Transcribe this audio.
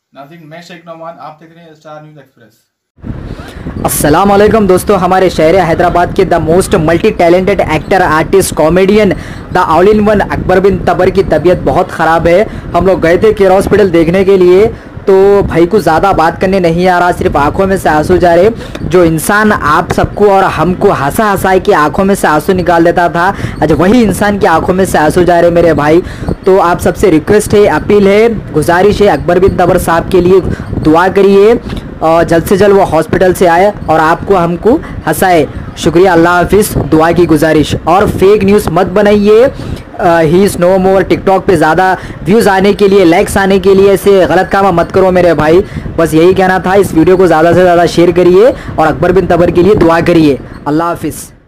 नाज़रीन, मैं शेख नौमान, आप देख रहे हैं स्टार न्यूज़ एक्सप्रेस। अस्सलाम वालेकुम दोस्तों, हमारे शहर हैदराबाद के the most multi talented actor, artist, comedian, the all in one Akbar bin Tabar की तबीयत बहुत ख़राब है। हम लोग गए थे केयर हॉस्पिटल देखने के लिए, तो भाई को ज़्यादा बात करने नहीं आ रहा, सिर्फ आंखों में से आंसू जा रहे। जो इंसान आप सबको और हमको हंसा हंसाए कि आंखों में से आंसू निकाल देता था, आज वही इंसान की आंखों में से आंसू जा रहे मेरे भाई। तो आप सबसे रिक्वेस्ट है, अपील है, गुजारिश है, अकबर बिन तबर साहब के लिए दुआ करिए और जल्द से जल्द वो हॉस्पिटल से आए और आपको हमको हंसाए। शुक्रिया, अल्लाह हाफिज़, दुआ की गुजारिश। और फेक न्यूज़ मत बनाइए, he is no more. TikTok पे ज़्यादा व्यूज़ आने के लिए, लाइक्स आने के लिए ऐसे गलत काम मत करो मेरे भाई। बस यही कहना था। इस वीडियो को ज़्यादा से ज़्यादा शेयर करिए और अकबर बिन तबर के लिए दुआ करिए। अल्लाह हाफिज़।